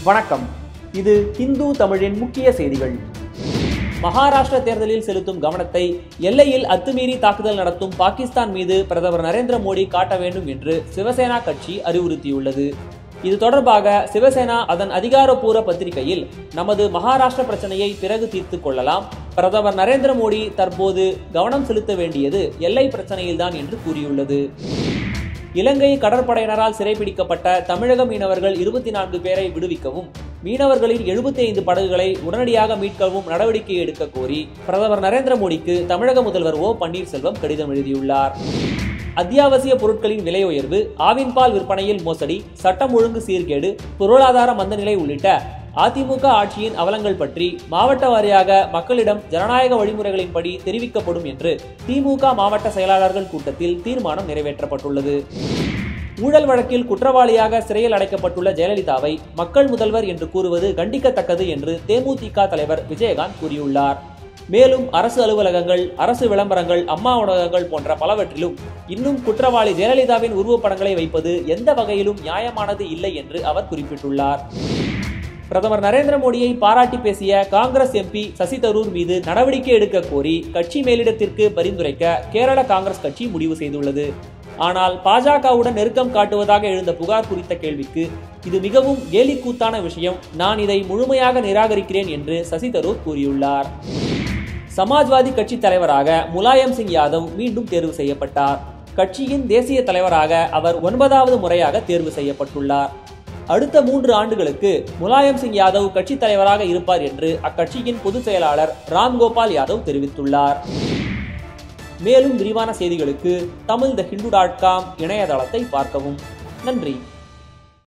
வணக்கம். இது ஹிந்து தமிழின் முக்கிய செய்திகள். மகாராஷ்டிர தேர்தலில் செலுத்தும் கவனத்தை எல்லையில் அத்துமீறி தாக்குதல் நடத்தும் பாகிஸ்தான் மீது பிரதமர் நரேந்திர மோடி காட்ட வேண்டும் என்று சிவசேனா கட்சி அறிவுறுத்தியுள்ளது. இது தொடர்பாக சிவசேனா அதன் அதிகாரப்பூர்வ பத்திரிகையில், நமது மகாராஷ்டிர பிரச்சனையை பிறகு தீர்த்துக் கொள்ளலாம், பிரதமர் நரேந்திர மோடி தற்போது கவனம் செலுத்த வேண்டியது எல்லை பிரச்சனையில்தான் என்று கூறியுள்ளது. இலங்கை கடற்படையினரால் சிறைபிடிக்கப்பட்ட தமிழக மீனவர்கள் 24 பேரை விடுவிக்கவும், மீனவர்களின் 75 படகுகளை உடனடியாக மீட்கவும் நடவடிக்கை எடுக்க கோரி பிரதமர் நரேந்திர மோடிக்கு தமிழக முதல்வர் ஓ பன்னீர்செல்வம் கடிதம் எழுதியுள்ளார். அத்தியாவசிய பொருட்களின் விலை உயர்வு, ஆவின் பால் விற்பனையில் மோசடி, சட்டம் ஒழுங்கு சீர்கேடு, பொருளாதார மந்தநிலை உள்ளிட்ட அதிமுக ஆட்சியின் அவலங்கள் பற்றி மாவட்ட வாரியாக மக்களிடம் ஜனநாயக வழிமுறைகளின்படி தெரிவிக்கப்படும் என்று திமுக மாவட்ட செயலாளர்கள் கூட்டத்தில் தீர்மானம் நிறைவேற்றப்பட்டுள்ளது. ஊழல் வழக்கில் குற்றவாளியாக சிறையில் அடைக்கப்பட்டுள்ள ஜெயலலிதாவை மக்கள் முதல்வர் என்று கூறுவது கண்டிக்கத்தக்கது என்று தேமுதிக தலைவர் விஜயகாந்த் கூறியுள்ளார். மேலும் அரசு அலுவலகங்கள், அரசு விளம்பரங்கள், அம்மா உணவகங்கள் போன்ற பலவற்றிலும் இன்னும் குற்றவாளி ஜெயலலிதாவின் உருவப்படங்களை வைப்பது எந்த வகையிலும் நியாயமானது இல்லை என்று அவர் குறிப்பிட்டுள்ளார். பிரதமர் நரேந்திர மோடியை பாராட்டி பேசிய காங்கிரஸ் எம்பி சசி தரூர் மீது நடவடிக்கை எடுக்க கோரி கட்சி மேலிடத்திற்கு பரிந்துரைக்க கேரள காங்கிரஸ் கட்சி முடிவு செய்துள்ளது. ஆனால் பாஜகவுடன் நெருக்கம் காட்டுவதாக எழுந்த புகார் குறித்த கேள்விக்கு, இது மிகவும் கேலிக்கூத்தான விஷயம், நான் இதை முழுமையாக நிராகரிக்கிறேன் என்று சசி தரூர் கூறியுள்ளார். சமாஜ்வாதி கட்சி தலைவராக முலாயம் சிங் யாதவ் மீண்டும் தேர்வு செய்யப்பட்டார். கட்சியின் தேசிய தலைவராக அவர் 9வது முறையாக தேர்வு செய்யப்பட்டுள்ளார். அடுத்த 3 ஆண்டுகளுக்கு முலாயம் சிங் யாதவ் கட்சி தலைவராக இருப்பார் என்று அக்கட்சியின் பொதுச் செயலாளர் ராம்கோபால் யாதவ் தெரிவித்துள்ளார். மேலும் விரிவான செய்திகளுக்கு tamilthehindu.com இணையதளத்தை பார்க்கவும். நன்றி.